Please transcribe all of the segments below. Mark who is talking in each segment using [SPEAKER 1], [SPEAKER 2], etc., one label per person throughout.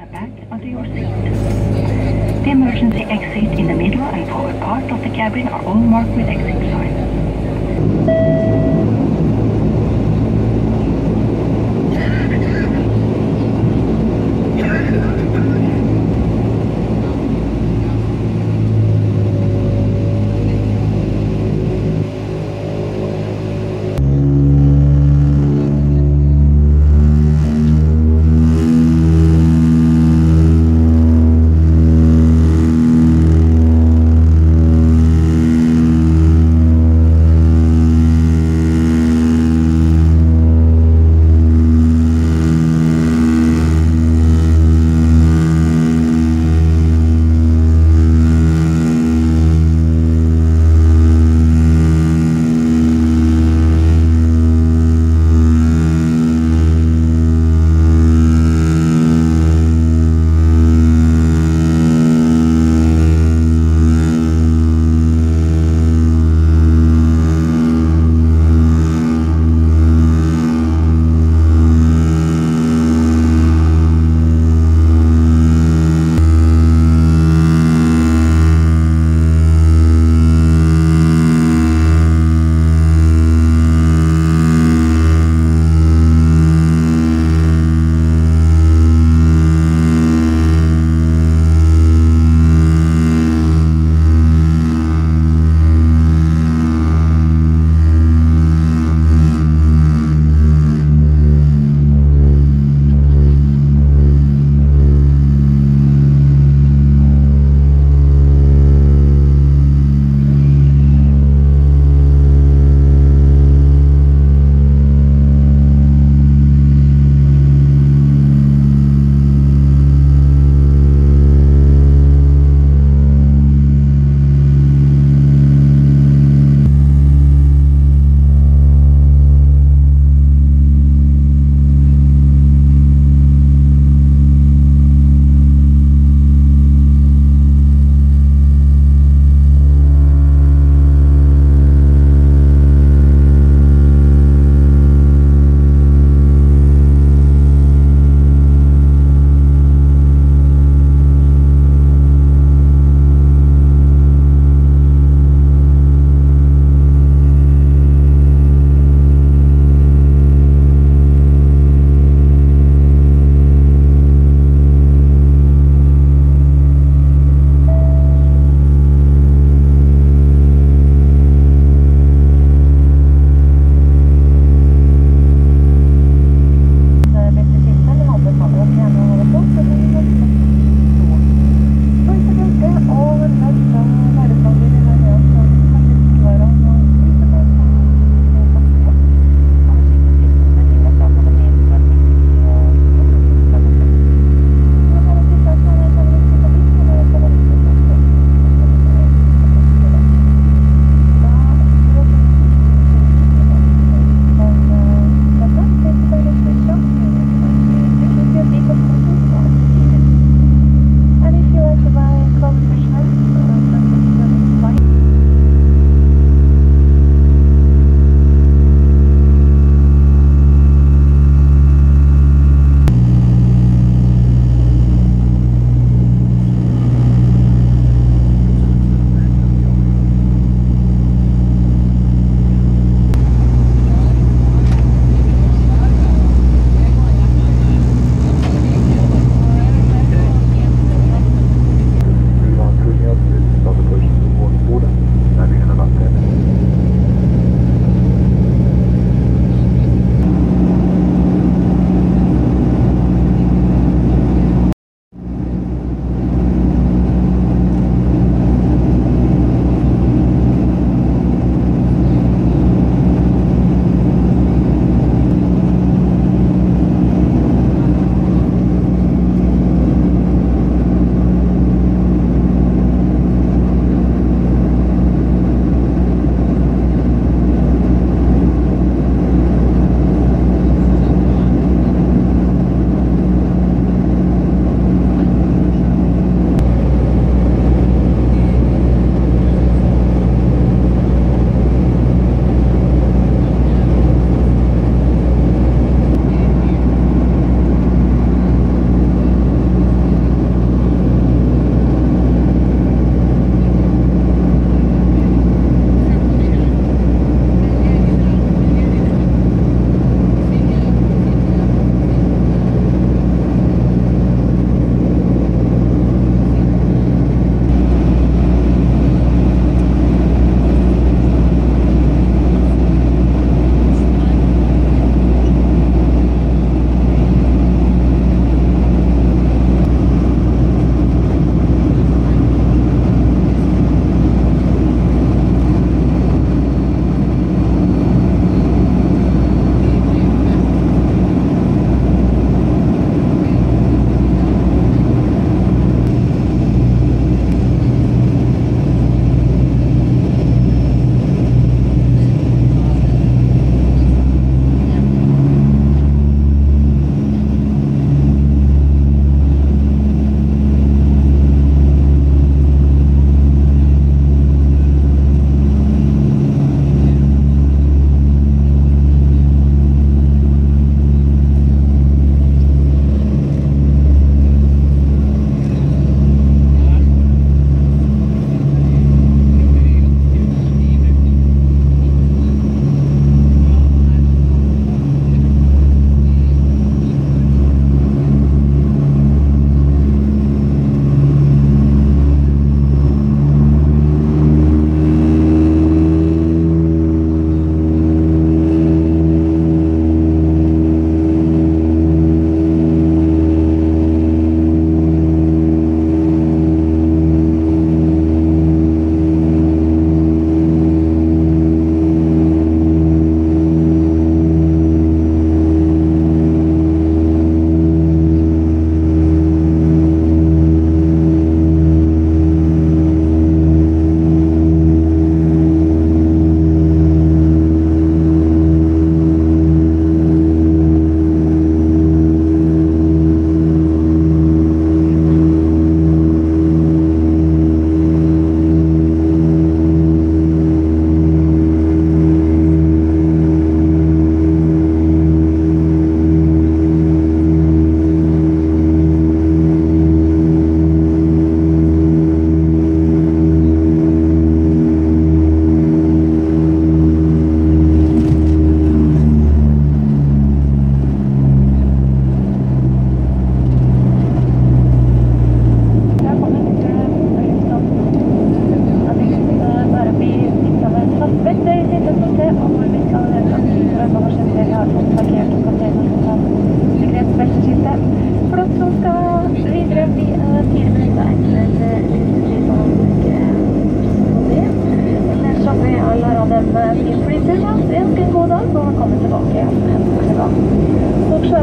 [SPEAKER 1] a bag under your seat. The emergency exit in the middle and forward part of the cabin are all marked with exit signs.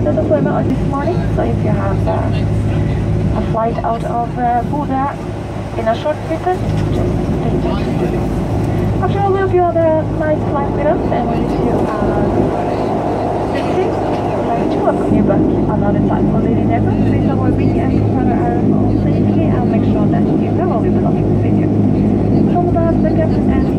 [SPEAKER 2] to the swimmer this morning, so if you have a flight out of Bodø in a short visit, just take it. After all, we hope you had a nice flight with us and we wish you a good trip. We'd like to welcome you back another time on Lady Never. Please avoid me and prepare our own safely and make sure that you have all your belongings with you. So that's the captain and